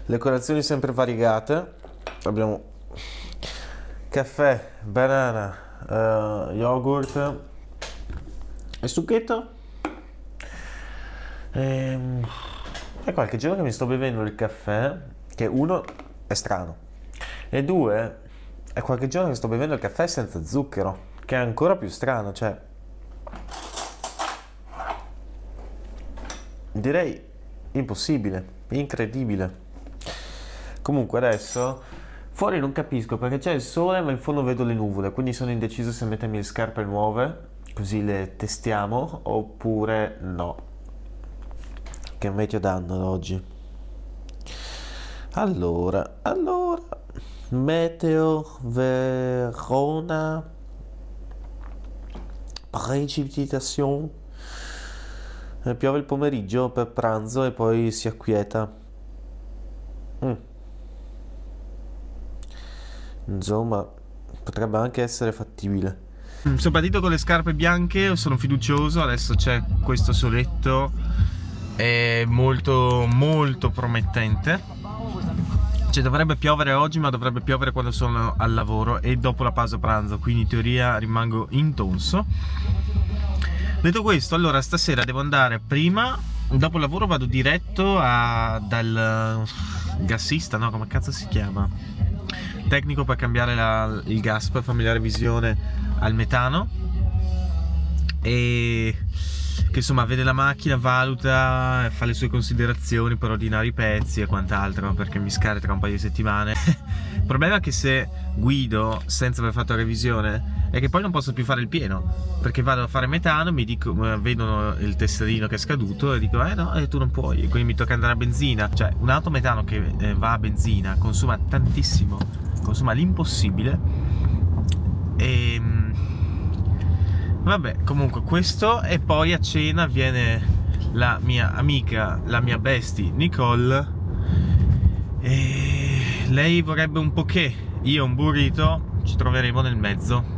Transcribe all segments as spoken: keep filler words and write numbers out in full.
Le colazioni sempre variegate. Abbiamo caffè, banana, uh, yogurt e succhetto. E... è qualche giorno che mi sto bevendo il caffè, che uno è strano, e due è qualche giorno che sto bevendo il caffè senza zucchero, che è ancora più strano, cioè direi impossibile, incredibile. Comunque adesso fuori non capisco perché c'è il sole ma in fondo vedo le nuvole, quindi sono indeciso se mettermi le scarpe nuove così le testiamo oppure no. Che meteo danno oggi? Allora, allora meteo Verona, precipitazione, eh, piove il pomeriggio per pranzo e poi si acquieta. Mm. Insomma, potrebbe anche essere fattibile. Sono partito con le scarpe bianche, sono fiducioso, adesso c'è questo soletto, è molto molto promettente. Cioè dovrebbe piovere oggi, ma dovrebbe piovere quando sono al lavoro e dopo la pausa pranzo, quindi in teoria rimango intonso. Detto questo, allora stasera devo andare prima, dopo il lavoro vado diretto a, dal gassista, no, come cazzo si chiama? Tecnico per cambiare la, il gas, per farmi la revisione al metano, e che insomma vede la macchina, valuta, fa le sue considerazioni per ordinare i pezzi e quant'altro, perché mi scarica tra un paio di settimane. Il problema è che se guido senza aver fatto la revisione è che poi non posso più fare il pieno, perché vado a fare metano, mi dico, vedono il tesserino che è scaduto e dico eh no, e tu non puoi, quindi mi tocca andare a benzina. Cioè un'auto metano che eh, va a benzina consuma tantissimo, consuma l'impossibile. E vabbè, comunque questo, e poi a cena viene la mia amica, la mia bestie Nicole, e lei vorrebbe un poké, io un burrito, ci troveremo nel mezzo.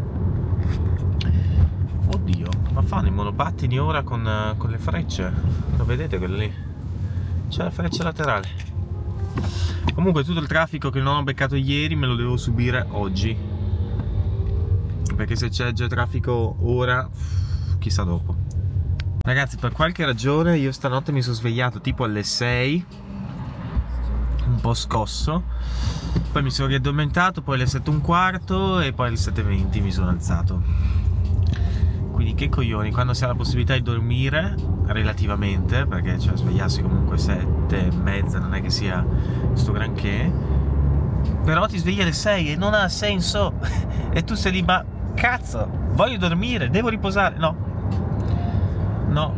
Oddio, ma fanno i monopattini ora con, con le frecce, lo vedete quello lì? C'è la freccia laterale. Comunque tutto il traffico che non ho beccato ieri me lo devo subire oggi, perché se c'è già traffico ora, chissà dopo. Ragazzi, per qualche ragione io stanotte mi sono svegliato tipo alle sei, un po' scosso, poi mi sono riaddormentato, poi alle sette e un quarto e poi alle sette e venti mi sono alzato. Quindi che coglioni, quando si ha la possibilità di dormire relativamente, perché cioè svegliarsi comunque sette e mezza non è che sia sto granché, però ti svegli alle sei e non ha senso. E tu sei lì, ma cazzo, voglio dormire, devo riposare. No, no.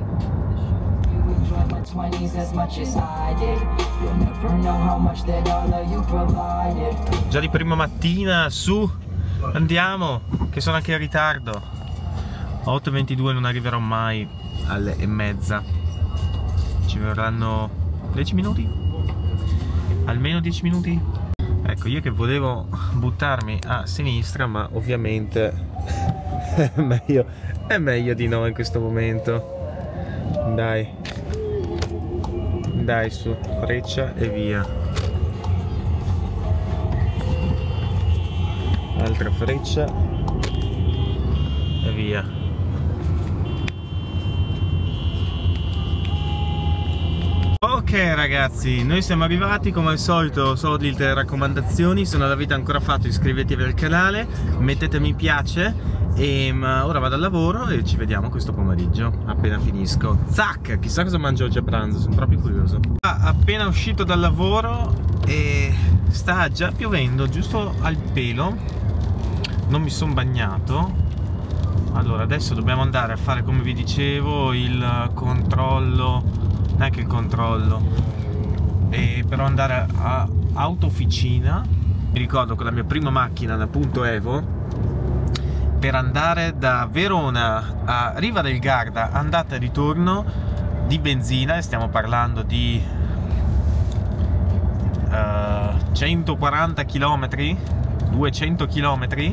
Già di prima mattina, su, andiamo, che sono anche in ritardo. otto e ventidue, non arriverò mai alle e mezza. Ci vorranno dieci minuti? Almeno dieci minuti? Ecco, io che volevo buttarmi a sinistra, ma ovviamente è meglio, è meglio di no in questo momento. Dai, dai, su, freccia e via. Altra freccia e via. Ok ragazzi, noi siamo arrivati, come al solito solo delle raccomandazioni. Se non l'avete ancora fatto iscrivetevi al canale, mettete mi piace, e ora vado al lavoro e ci vediamo questo pomeriggio appena finisco. Zac! Chissà cosa mangio oggi a pranzo, sono proprio curioso. Ah, appena uscito dal lavoro e sta già piovendo, giusto al pelo, non mi sono bagnato. Allora adesso dobbiamo andare a fare, come vi dicevo, il controllo, neanche il controllo, e però andare a autofficina. Mi ricordo con la mia prima macchina da punto Evo, per andare da Verona a Riva del Garda, andata e ritorno di benzina, e stiamo parlando di uh, centoquaranta chilometri, duecento chilometri,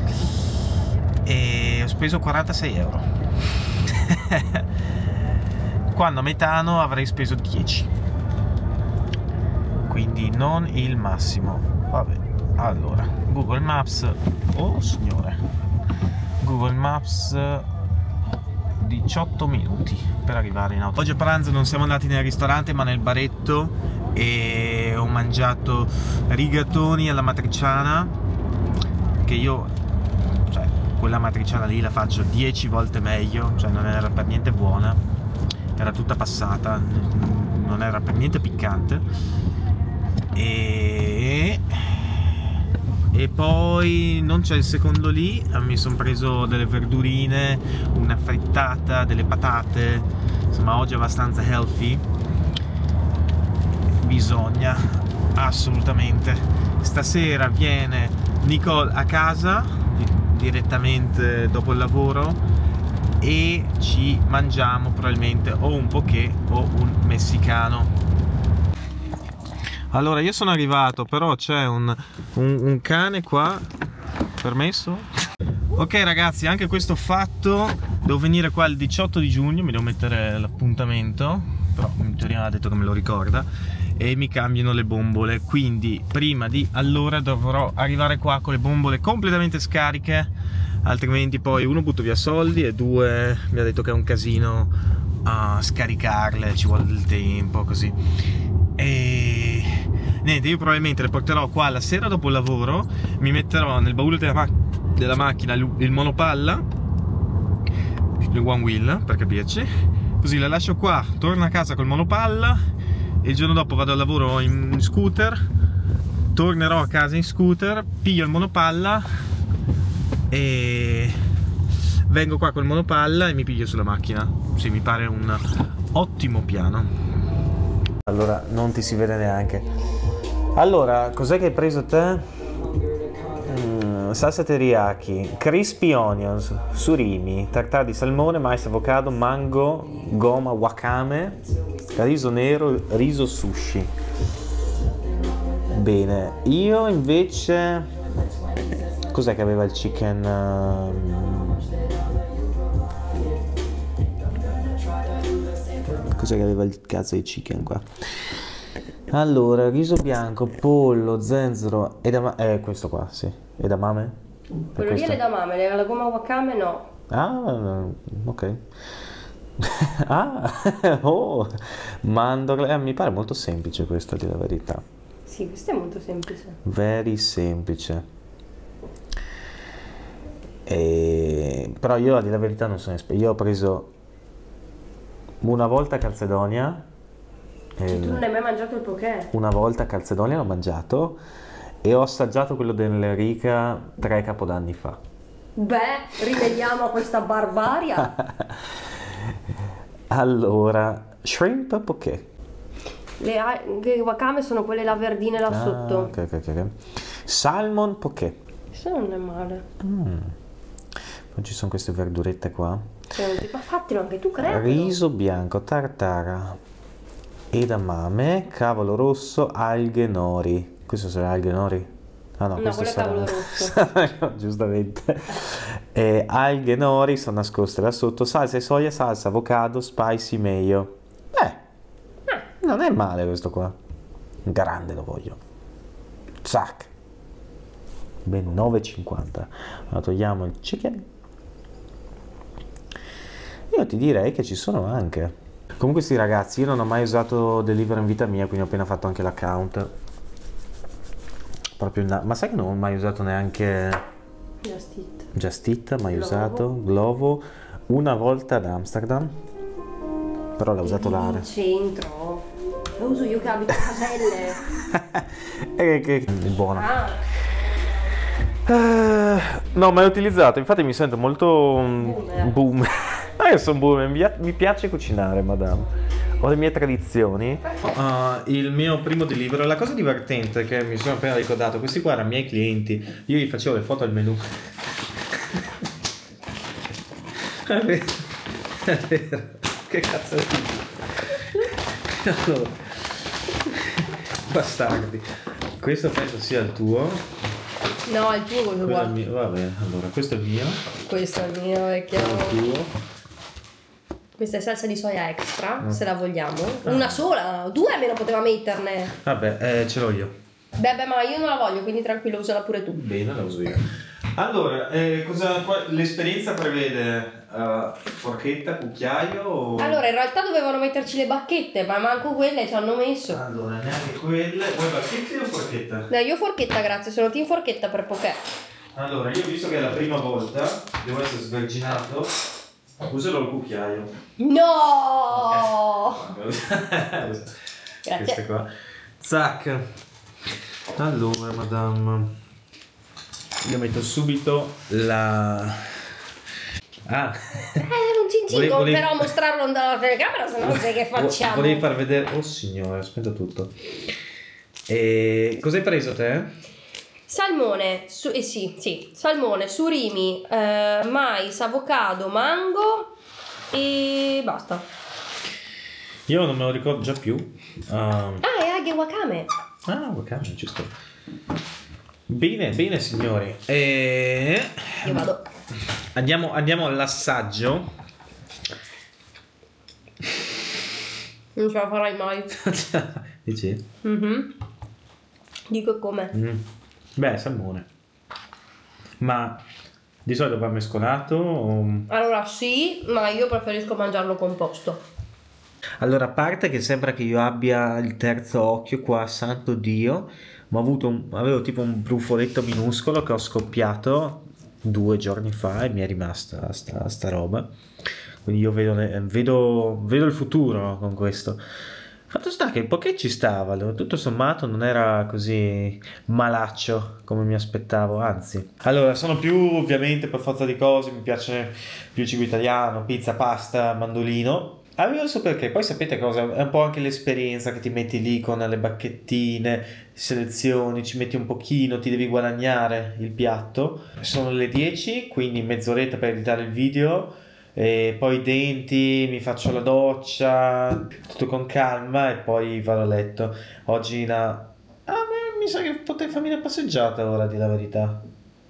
e ho speso quarantasei euro. Quando a metano avrei speso dieci. quindi non il massimo. Vabbè, allora Google Maps, oh signore, Google Maps, diciotto minuti per arrivare in auto. Oggi a pranzo non siamo andati nel ristorante ma nel baretto e ho mangiato rigatoni alla matriciana, che io, cioè, quella matriciana lì la faccio dieci volte meglio, cioè non era per niente buona, era tutta passata, non era per niente piccante. E, e poi non c'è il secondo lì, mi sono preso delle verdurine, una frittata, delle patate, insomma oggi è abbastanza healthy, bisogna assolutamente. Stasera viene Nicole a casa direttamente dopo il lavoro e ci mangiamo probabilmente o un poké o un messicano. Allora io sono arrivato, però c'è un, un, un cane qua, permesso? Ok ragazzi, anche questo fatto, devo venire qua il diciotto di giugno, mi devo mettere l'appuntamento, però in teoria ha detto che me lo ricorda, e mi cambiano le bombole, quindi prima di allora dovrò arrivare qua con le bombole completamente scariche, altrimenti poi uno butto via soldi e due mi ha detto che è un casino a scaricarle, ci vuole del tempo così. E niente, io probabilmente le porterò qua la sera dopo il lavoro, mi metterò nel baule della, ma della macchina il, il monopalla, il one wheel per capirci, così la lascio qua, torno a casa col monopalla e il giorno dopo vado al lavoro in, in scooter, tornerò a casa in scooter, piglio il monopalla e vengo qua col monopalla e mi piglio sulla macchina. Sì, mi pare un ottimo piano. Allora, non ti si vede neanche. Allora, cos'è che hai preso te? Mm, salsa teriyaki, crispy onions, surimi, tartare di salmone, mais, avocado, mango, goma, wakame, riso nero, riso sushi. Bene, io invece... Cos'è che aveva il chicken? Cos'è che aveva il cazzo di chicken qua? Allora, riso bianco, pollo, zenzero, edamame, eh questo qua, sì, edamame? Quello lì è l'edamame, la gomma wakame no. Ah, ok. Ah, oh, mandorle, eh, mi pare molto semplice questo, a dire la verità. Sì, questo è molto semplice. Very semplice. E... però io a dire la verità non sono esperto, io ho preso una volta Calzedonia. Cioè, tu non hai mai mangiato il poké? Una volta Calzedonia l'ho mangiato e ho assaggiato quello dell'Enrica tre capodanni fa. Beh, rivediamo questa barbaria. Allora, shrimp poké. Le, le wakame sono quelle là verdine là ah, sotto. Ok, ok, ok. Salmon poké. Questo non è male. Mm. Poi ci sono queste verdurette qua. Senti, ma fatelo anche tu, credo. Riso bianco, tartara, edamame, cavolo rosso, alghe nori. Questo sarà alghe nori? Ah no, no, questo quello è sarà... cavolo rosso. Giustamente. E alghe nori sono nascoste là sotto, salsa e soia, salsa, avocado, spicy mayo. Eh, ah. non è male questo qua. Grande lo voglio. Zac. Ben nove e cinquanta. Allora togliamo il chicken. Io ti direi che ci sono anche. Comunque sì ragazzi, io non ho mai usato Deliveroo in vita mia, quindi ho appena fatto anche l'account. Proprio in... Ma sai che non ho mai usato neanche Just Eat. Just Eat, mai Glovo. usato. Glovo. Una volta ad Amsterdam. Però l'ha usato l'area. In centro. Lo uso io che abito a Caselle. E che è buono. Ah. Uh, no, mai utilizzato, infatti mi sento molto Boomer. boomer. Ah, io sono boomer, mi, mi piace cucinare, madame. Ho le mie tradizioni. Uh, il mio primo Deliveroo, la cosa divertente che mi sono appena ricordato, questi qua erano i miei clienti, io gli facevo le foto al menù. È vero, è vero. Che cazzo è? Allora, bastardi. Questo penso sia il tuo. No, il tuo quello qua. Mio, vabbè, allora questo è il mio. Questo è il mio vecchio. Il tuo. Questa è salsa di soia extra, Mm. se la vogliamo. Ah. Una sola, due almeno poteva metterne. Vabbè, eh, ce l'ho io. Beh, beh, ma io non la voglio, quindi tranquillo, usala pure tu. Bene, la uso io. Allora, eh, cosa, qua- l'esperienza prevede uh, forchetta, cucchiaio o... Allora, in realtà dovevano metterci le bacchette, ma manco quelle ci hanno messo. Allora, neanche quelle. Vuoi bacchette o forchetta? No, io forchetta, grazie, sono team forchetta per poche. Allora, io visto che è la prima volta, devo essere sverginato, userò il cucchiaio. No! Grazie. Grazie. Queste qua. Zac. Allora, madame. Io metto subito la... Ah. Eh, un cin cin, Volevi- volevi- però mostrarlo dalla telecamera, se no non sai che facciamo. Volevi far vedere... Oh signore, aspetta tutto. E cosa hai preso te? Salmone, su... eh sì, sì, salmone, surimi, eh, mais, avocado, mango e basta. Io non me lo ricordo già più. Ah, Ah, e aghe wakame. ah wakame, giusto. Bene, bene signori. E... Io vado. Andiamo, andiamo all'assaggio. Non ce la farai mai. Dici? Mhm. Dico come. Mm. Beh, salmone. Ma di solito va mescolato o... Allora sì, ma io preferisco mangiarlo composto. Allora, a parte che sembra che io abbia il terzo occhio qua, santo Dio, ma ho avuto un, avevo tipo un brufoletto minuscolo che ho scoppiato due giorni fa e mi è rimasta sta, sta roba. Quindi io vedo, le- vedo, vedo il futuro con questo. Fatto sta che il poké ci stava, tutto sommato non era così malaccio come mi aspettavo, anzi. Allora, sono più ovviamente per forza di cose, mi piace più il cibo italiano, pizza, pasta, mandolino. Avevo il suo perché, poi sapete cosa? È un po' anche l'esperienza che ti metti lì con le bacchettine, selezioni, ci metti un pochino, ti devi guadagnare il piatto. Sono le dieci, quindi mezz'oretta per editare il video. E poi i denti, mi faccio la doccia, tutto con calma e poi vado a letto. Oggi una... Ah, beh, mi sa che potrei farmi una passeggiata ora, di la verità.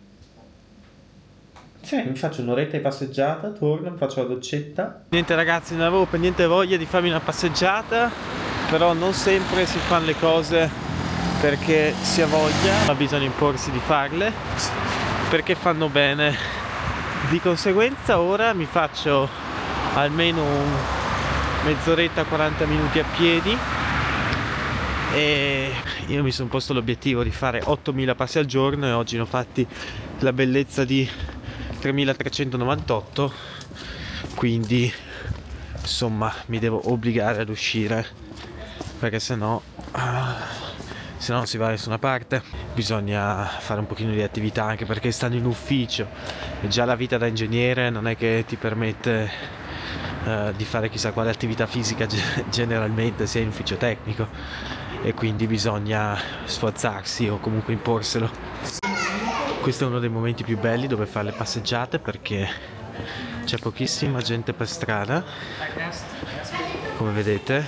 Sì, mi faccio un'oretta di passeggiata, torno, mi faccio la doccetta. Niente ragazzi, non avevo per niente voglia di farmi una passeggiata, però non sempre si fanno le cose perché si ha voglia, ma bisogna imporsi di farle perché fanno bene. Di conseguenza ora mi faccio almeno un mezz'oretta, quaranta minuti a piedi e io mi sono posto l'obiettivo di fare ottomila passi al giorno e oggi ne ho fatti la bellezza di tremilatrecentonovantotto, quindi insomma mi devo obbligare ad uscire perché sennò se no non si va da nessuna parte. Bisogna fare un pochino di attività anche perché stando in ufficio e già la vita da ingegnere non è che ti permette uh, di fare chissà quale attività fisica generalmente, sia in ufficio tecnico, e quindi bisogna sforzarsi o comunque imporselo. Questo è uno dei momenti più belli dove fare le passeggiate perché c'è pochissima gente per strada, come vedete,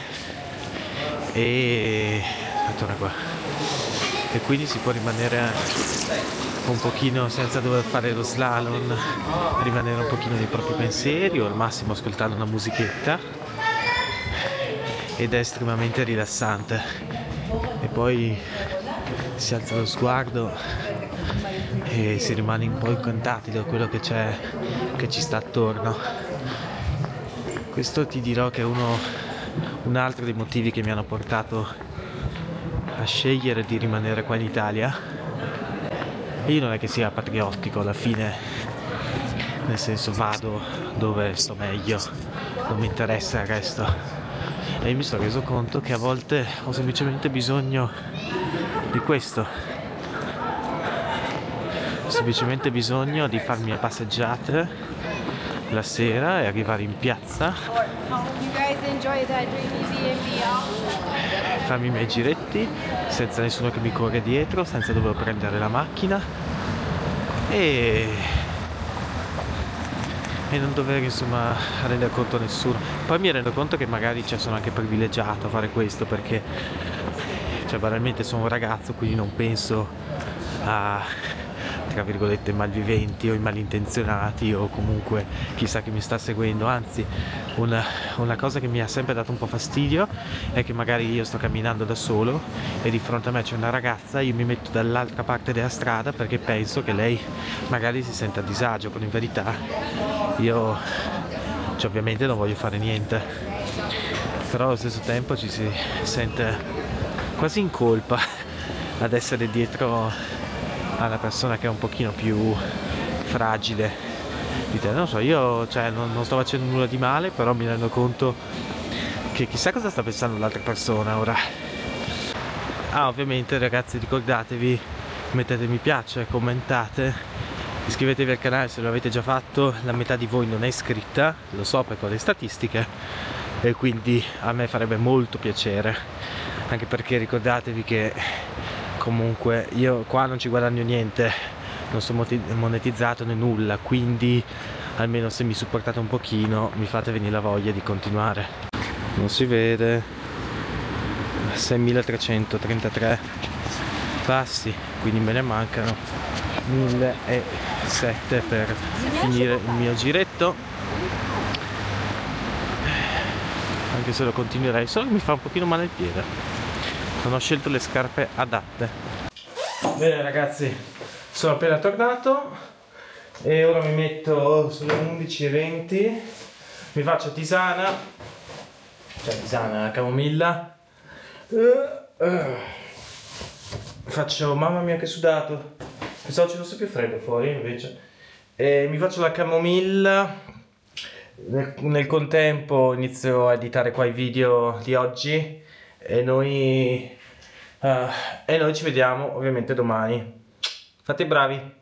e torna qua. E quindi si può rimanere un pochino senza dover fare lo slalom, rimanere un pochino nei propri pensieri o al massimo ascoltare una musichetta, ed è estremamente rilassante. E poi si alza lo sguardo e si rimane un po' incantati da quello che c'è, che ci sta attorno. Questo ti dirò che è uno, un altro dei motivi che mi hanno portato a scegliere di rimanere qua in Italia. E io non è che sia patriottico, alla fine, nel senso vado dove sto meglio, non mi interessa il resto. E mi sono reso conto che a volte ho semplicemente bisogno di questo, ho semplicemente bisogno di farmi le passeggiate la sera e arrivare in piazza, farmi i miei giretti senza nessuno che mi corre dietro, senza dover prendere la macchina e, e non dover insomma rendere conto a nessuno. Poi mi rendo conto che magari cioè, sono anche privilegiato a fare questo perché cioè, banalmente sono un ragazzo, quindi non penso a tra virgolette malviventi o i malintenzionati o comunque chissà chi mi sta seguendo. Anzi, una, una cosa che mi ha sempre dato un po' fastidio è che magari io sto camminando da solo e di fronte a me c'è una ragazza, io mi metto dall'altra parte della strada perché penso che lei magari si senta a disagio, quando in verità io cioè, ovviamente non voglio fare niente, però allo stesso tempo ci si sente quasi in colpa ad essere dietro a una persona che è un pochino più fragile di te. Non so, io cioè, non, non sto facendo nulla di male, però mi rendo conto che chissà cosa sta pensando l'altra persona ora. Ah, ovviamente ragazzi, ricordatevi, mettete mi piace, commentate, iscrivetevi al canale se lo avete già fatto. La metà di voi non è iscritta, lo so per quelle statistiche, e quindi a me farebbe molto piacere, anche perché ricordatevi che comunque io qua non ci guadagno niente, non sono monetizzato né nulla, quindi almeno se mi supportate un pochino mi fate venire la voglia di continuare. Non si vede, seimilatrecentotrentatré passi, quindi me ne mancano millesetto per finire il mio giretto, anche se lo continuerei, solo che mi fa un pochino male il piede. Non ho scelto le scarpe adatte. Bene ragazzi, sono appena tornato e ora mi metto sulle undici e venti, mi faccio tisana, cioè tisana, camomilla, uh, uh. faccio, mamma mia che sudato, pensavo ci fosse più freddo fuori invece, e mi faccio la camomilla, nel, nel contempo inizio a editare qua i video di oggi. E noi, uh, e noi ci vediamo ovviamente domani. Fate i bravi.